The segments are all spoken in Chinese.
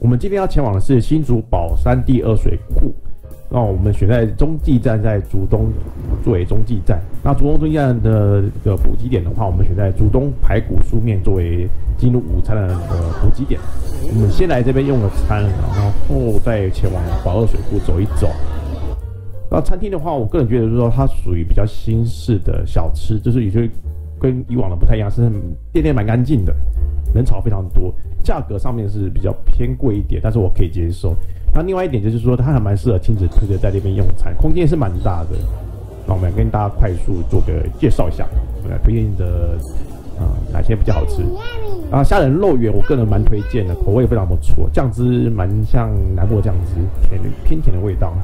们今天要前往的是新竹宝山第二水库。那我们选在中继站，在竹东作为中继站。那竹东中继站的这个补给点的话，我们选在竹东排骨酥面作为进入午餐的补给点。我们先来这边用个餐，然后再前往宝二水库走一走。那餐厅的话，我个人觉得就是说它属于比较新式的小吃，就是也就跟以往的不太一样，是店蛮干净的，人潮非常多，价格上面是比较偏贵一点，但是我可以接受。那另外一点就是说，它还蛮适合亲子推着在那边用餐，空间是蛮大的。那我们跟大家快速做个介绍一下，我们来推荐的哪些比较好吃。然后虾仁肉圆，我个人蛮推荐的，口味非常不错，酱汁蛮像南部酱汁，偏甜的味道。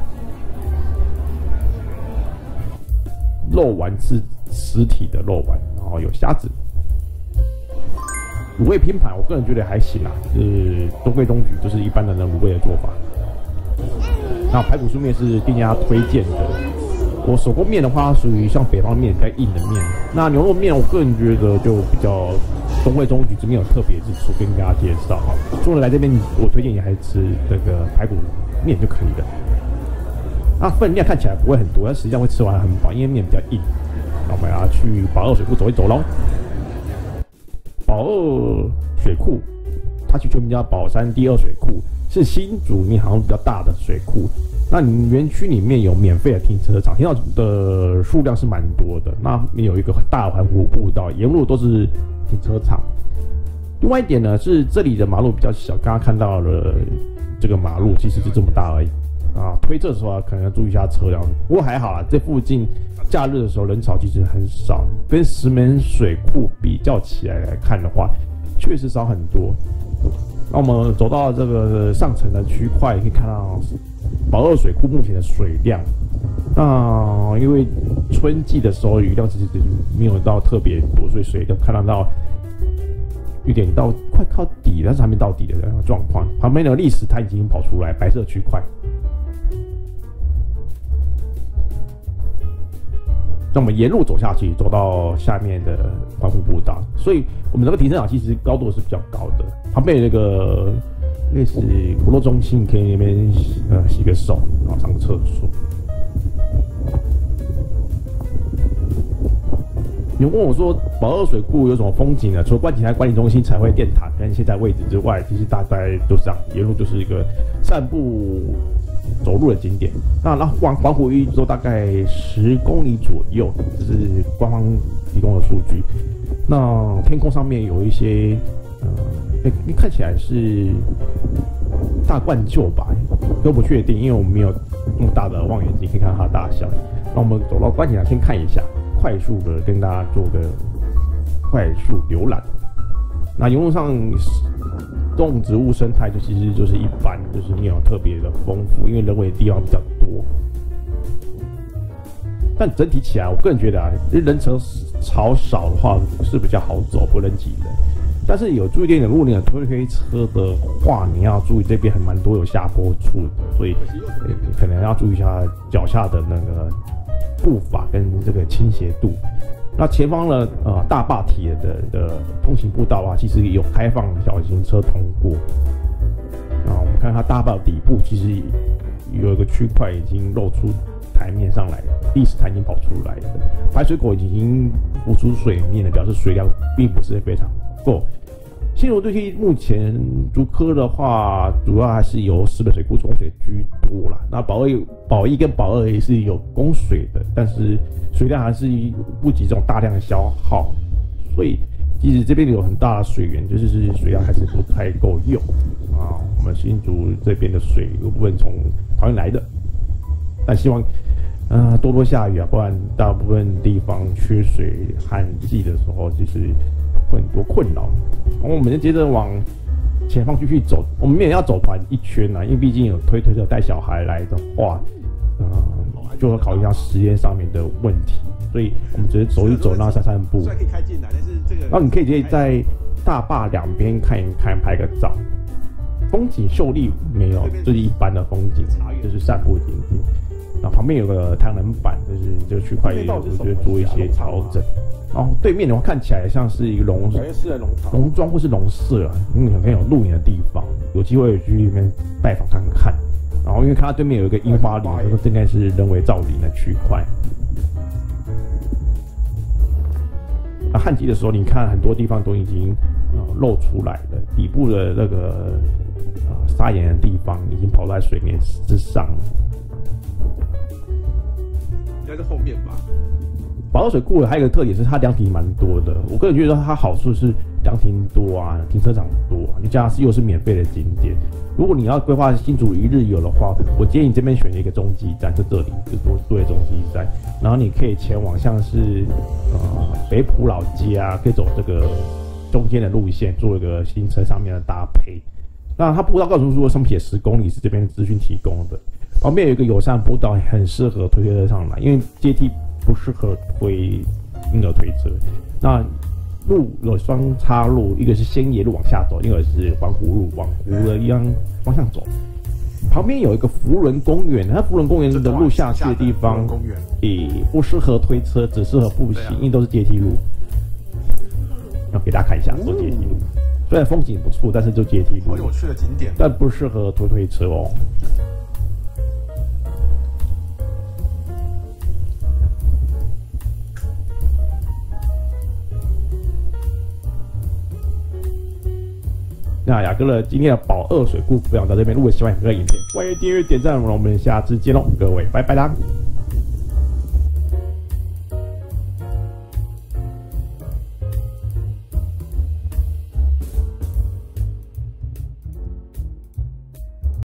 肉丸是实体的肉丸，然后有虾子。卤味拼盘，我个人觉得还行啊，就是中规中矩，就是一般的卤味的做法。那排骨酥面是店家推荐的。我手工面的话，属于像北方面比较硬的面。那牛肉面，我个人觉得就比较中规中矩，没有特别之处跟大家介绍。除了来这边，我推荐你还是吃这个排骨面就可以了。那分量看起来不会很多，但实际上会吃完很饱，因为面比较硬。那我们要去宝二水库走一走喽。宝二水库，它全名叫宝山第二水库，是新竹里面好像比较大的水库。那你园区里面有免费的停车场，停车场的数量是蛮多的。那有一个很大的环湖步道，沿路都是停车场。另外一点呢，是这里的马路比较小，刚刚看到了这个马路其实就这么大而已啊。推车的时候可能要注意一下车辆，不过还好啦，这附近假日的时候人潮其实很少，跟石门水库比较起来看的话，确实少很多。那我们走到这个上层的区块，可以看到宝二水库目前的水量。那因为春季的时候雨量其实没有到特别多，所以水量看得到有点到快靠底，但是还没到底的状况。旁边的砾石它已经跑出来，白色区块。那我们沿路走下去，走到下面的环湖步道，所以我们这个停车场其实高度是比较高的。旁边有那个类似活动中心，你可以那边洗个手，然后上个厕所。有问我说，宝二水库有什么风景呢？除了观景台管理中心彩绘电塔跟现在位置之外，其实大概就是这样，沿路就是一个散步走路的景点。那环湖一周大概10公里左右，这是官方提供的数据。那天空上面有一些看起来是大冠鹫吧，都不确定，因为我们没有用大的望远镜可以看到它的大小。那我们走到观景台先看一下，快速的跟大家做个快速浏览。那沿路上动植物生态其实就是一般，就是没有特别的丰富，因为人为的地方比较多。但整体起来，我个人觉得人潮少的话是比较好走，不人挤人。但是有注意点，如果你有推车的话，你要注意这边还蛮多有下坡处的，所以可能要注意一下脚下的那个步伐跟这个倾斜度。那前方呢，大坝体的通行步道啊，其实有开放小型车通过。我们看它大坝底部，其实有一个区块已经露出台面上来，砾石台已经跑出来了，排水口已经浮出水面了，表示水量并不是非常够。新竹地区目前竹科的话，主要还是由石门水库供水居多啦。那宝一跟宝二也是有供水的，但是水量还是不及这种大量的消耗，所以即使这边有很大的水源，就是水量还是不太够用啊。我们新竹这边的水有部分从桃园来的，但希望多多下雨啊，不然大部分地方缺水，旱季的时候就是会很多困扰。我们就接着往前方继续走，我们也要走团一圈啊，因为毕竟有推车带小孩来的话，就会考虑一下时间上面的问题，所以我们直接走一走，然后散步。然后你可以直接在大坝两边看一看，拍个照。风景秀丽没有，就是一般的风景，就是散步景点。然后旁边有个太阳能板，就是这个区块也有，我觉得做一些调整。 哦，对面的话看起来像是一个农庄或是农舍啊，很有露营的地方，有机会去那边拜访看看。然后因为看到对面有一个樱花林，我说这应该是人为造林的区块。旱季的时候，你看很多地方都已经露出来了，底部的那个砂岩的地方已经跑在水面之上。 应该在后面吧。 宝岛水库还有一个特点是它凉亭蛮多的，我个人觉得它好处是凉亭多啊，停车场多，又加上又是免费的景点。如果你要规划新竹一日游的话，我建议你这边选一个中继站，在这里就作为中继站，然后你可以前往像是北埔老街啊，可以走这个中间的路线，做一个行程上面的搭配。那它步道告诉说上撇10公里是这边资讯提供的，旁边有一个友善步道，很适合推车上来，因为阶梯不适合推婴儿推车。那路有双岔路，一个是仙野路往下走，一个是环湖路往湖的一样方向走。旁边有一个福伦公园，它福伦公园的路下去的地方，也不适合推车，只适合步行，因为都是阶梯路。要给大家看一下，都阶梯路。虽然风景不错，但是就阶梯路， 好有趣的景点， 但不适合推车哦。那雅哥的今天的宝二水库分享到这边，如果喜欢雅哥的影片，欢迎订阅、点赞，我们下次见喽，各位拜拜啦。